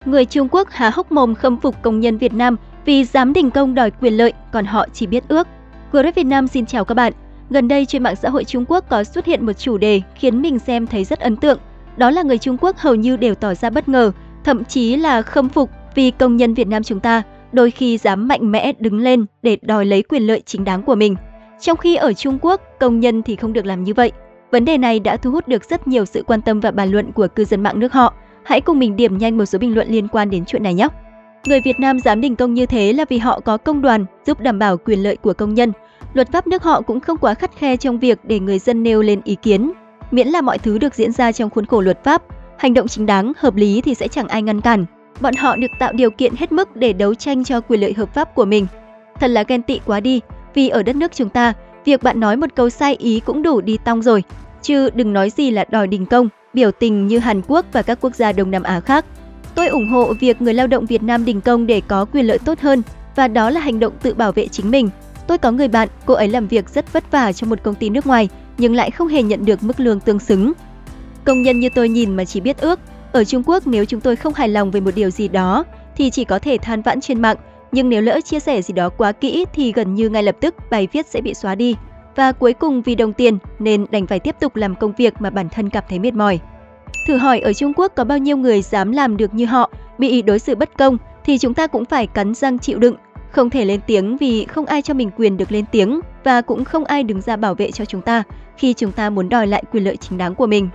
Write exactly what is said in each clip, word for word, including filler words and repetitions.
Người Trung Quốc há hốc mồm khâm phục công nhân Việt Nam vì dám đình công đòi quyền lợi, còn họ chỉ biết ước. Grab Việt Nam xin chào các bạn. Gần đây trên mạng xã hội Trung Quốc có xuất hiện một chủ đề khiến mình xem thấy rất ấn tượng. Đó là người Trung Quốc hầu như đều tỏ ra bất ngờ, thậm chí là khâm phục vì công nhân Việt Nam chúng ta đôi khi dám mạnh mẽ đứng lên để đòi lấy quyền lợi chính đáng của mình. Trong khi ở Trung Quốc, công nhân thì không được làm như vậy. Vấn đề này đã thu hút được rất nhiều sự quan tâm và bàn luận của cư dân mạng nước họ. Hãy cùng mình điểm nhanh một số bình luận liên quan đến chuyện này nhé. Người Việt Nam dám đình công như thế là vì họ có công đoàn giúp đảm bảo quyền lợi của công nhân. Luật pháp nước họ cũng không quá khắt khe trong việc để người dân nêu lên ý kiến. Miễn là mọi thứ được diễn ra trong khuôn khổ luật pháp, hành động chính đáng, hợp lý thì sẽ chẳng ai ngăn cản. Bọn họ được tạo điều kiện hết mức để đấu tranh cho quyền lợi hợp pháp của mình. Thật là ghen tị quá đi, vì ở đất nước chúng ta, việc bạn nói một câu sai ý cũng đủ đi tong rồi. Chứ đừng nói gì là đòi đình công, biểu tình như Hàn Quốc và các quốc gia Đông Nam Á khác. Tôi ủng hộ việc người lao động Việt Nam đình công để có quyền lợi tốt hơn, và đó là hành động tự bảo vệ chính mình. Tôi có người bạn, cô ấy làm việc rất vất vả trong một công ty nước ngoài, nhưng lại không hề nhận được mức lương tương xứng. Công nhân như tôi nhìn mà chỉ biết ước. Ở Trung Quốc nếu chúng tôi không hài lòng về một điều gì đó thì chỉ có thể than vãn trên mạng, nhưng nếu lỡ chia sẻ gì đó quá kỹ thì gần như ngay lập tức bài viết sẽ bị xóa đi. Và cuối cùng vì đồng tiền nên đành phải tiếp tục làm công việc mà bản thân cảm thấy mệt mỏi. Thử hỏi ở Trung Quốc có bao nhiêu người dám làm được như họ, bị đối xử bất công thì chúng ta cũng phải cắn răng chịu đựng, không thể lên tiếng vì không ai cho mình quyền được lên tiếng và cũng không ai đứng ra bảo vệ cho chúng ta khi chúng ta muốn đòi lại quyền lợi chính đáng của mình.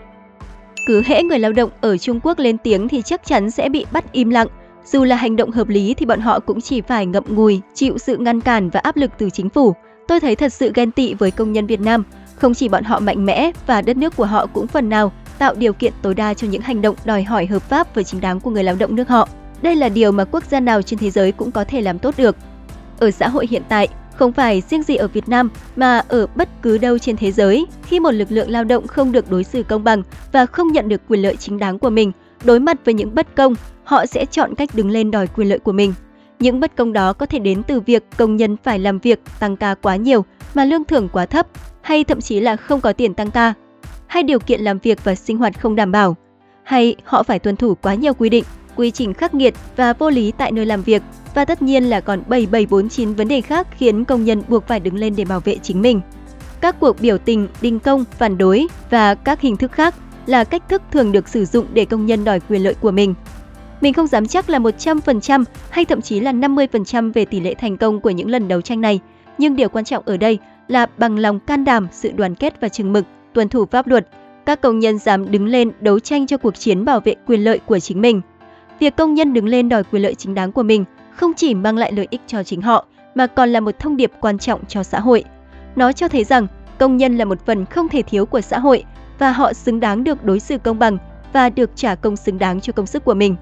Cứ hễ người lao động ở Trung Quốc lên tiếng thì chắc chắn sẽ bị bắt im lặng. Dù là hành động hợp lý thì bọn họ cũng chỉ phải ngậm ngùi, chịu sự ngăn cản và áp lực từ chính phủ. Tôi thấy thật sự ghen tị với công nhân Việt Nam. Không chỉ bọn họ mạnh mẽ và đất nước của họ cũng phần nào tạo điều kiện tối đa cho những hành động đòi hỏi hợp pháp và chính đáng của người lao động nước họ. Đây là điều mà quốc gia nào trên thế giới cũng có thể làm tốt được. Ở xã hội hiện tại, không phải riêng gì ở Việt Nam mà ở bất cứ đâu trên thế giới, khi một lực lượng lao động không được đối xử công bằng và không nhận được quyền lợi chính đáng của mình, đối mặt với những bất công, họ sẽ chọn cách đứng lên đòi quyền lợi của mình. Những bất công đó có thể đến từ việc công nhân phải làm việc tăng ca quá nhiều mà lương thưởng quá thấp, hay thậm chí là không có tiền tăng ca, hay điều kiện làm việc và sinh hoạt không đảm bảo, hay họ phải tuân thủ quá nhiều quy định, quy trình khắc nghiệt và vô lý tại nơi làm việc. Và tất nhiên là còn bảy bảy bốn chín vấn đề khác khiến công nhân buộc phải đứng lên để bảo vệ chính mình. Các cuộc biểu tình, đình công, phản đối và các hình thức khác là cách thức thường được sử dụng để công nhân đòi quyền lợi của mình. Mình không dám chắc là một trăm phần trăm hay thậm chí là năm mươi phần trăm về tỷ lệ thành công của những lần đấu tranh này, nhưng điều quan trọng ở đây là bằng lòng can đảm, sự đoàn kết và chừng mực, tuân thủ pháp luật, các công nhân dám đứng lên đấu tranh cho cuộc chiến bảo vệ quyền lợi của chính mình. Việc công nhân đứng lên đòi quyền lợi chính đáng của mình không chỉ mang lại lợi ích cho chính họ, mà còn là một thông điệp quan trọng cho xã hội. Nó cho thấy rằng công nhân là một phần không thể thiếu của xã hội và họ xứng đáng được đối xử công bằng và được trả công xứng đáng cho công sức của mình.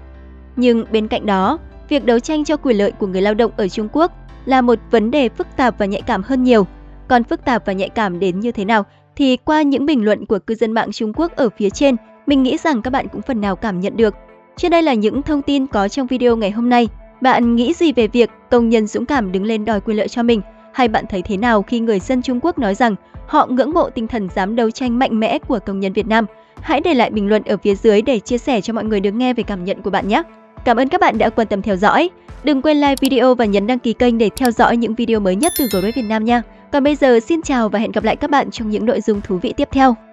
Nhưng bên cạnh đó, việc đấu tranh cho quyền lợi của người lao động ở Trung Quốc là một vấn đề phức tạp và nhạy cảm hơn nhiều. Còn phức tạp và nhạy cảm đến như thế nào thì qua những bình luận của cư dân mạng Trung Quốc ở phía trên, mình nghĩ rằng các bạn cũng phần nào cảm nhận được. Trên đây là những thông tin có trong video ngày hôm nay. Bạn nghĩ gì về việc công nhân dũng cảm đứng lên đòi quyền lợi cho mình? Hay bạn thấy thế nào khi người dân Trung Quốc nói rằng họ ngưỡng mộ tinh thần dám đấu tranh mạnh mẽ của công nhân Việt Nam? Hãy để lại bình luận ở phía dưới để chia sẻ cho mọi người được nghe về cảm nhận của bạn nhé! Cảm ơn các bạn đã quan tâm theo dõi. Đừng quên like video và nhấn đăng ký kênh để theo dõi những video mới nhất từ Grab Việt Nam nha! Còn bây giờ xin chào và hẹn gặp lại các bạn trong những nội dung thú vị tiếp theo.